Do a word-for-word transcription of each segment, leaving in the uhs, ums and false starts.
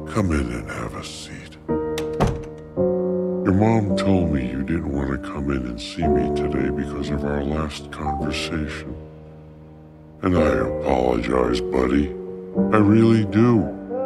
Come in and have a seat. Your mom told me you didn't want to come in and see me today because of our last conversation. And I apologize, buddy. I really do.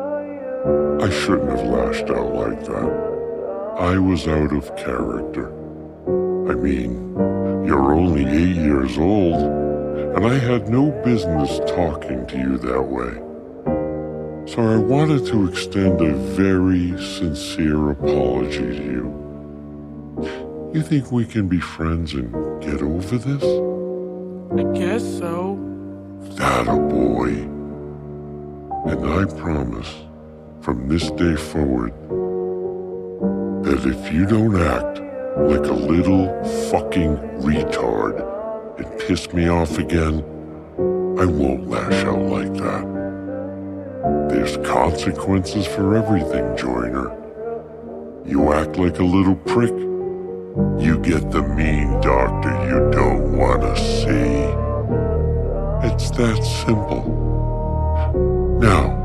I shouldn't have lashed out like that. I was out of character. I mean, you're only eight years old, and I had no business talking to you that way. So I wanted to extend a very sincere apology to you. You think we can be friends and get over this? I guess so. That a boy. And I promise, from this day forward, that if you don't act like a little fucking retard and piss me off again, I won't lash out like that. There's consequences for everything, Joyner. You act like a little prick, you get the mean doctor you don't want to see. It's that simple. Now,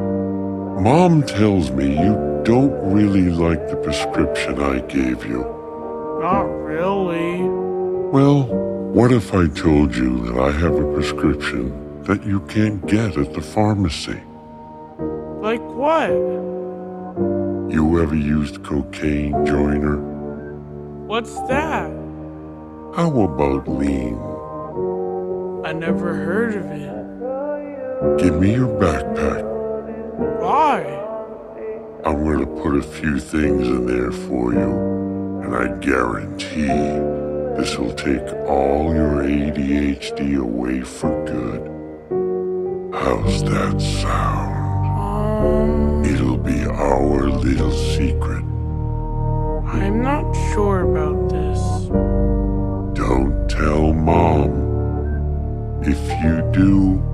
Mom tells me you don't really like the prescription I gave you. Not really. Well, what if I told you that I have a prescription that you can't get at the pharmacy? Like what? You ever used cocaine, Joyner? What's that? How about lean? I never heard of it. Give me your backpack. Why? I'm going to put a few things in there for you, and I guarantee this will take all your A D H D away for good. How's that sound? Um, It'll be our little secret. I'm not sure about this. Don't tell Mom. If you do,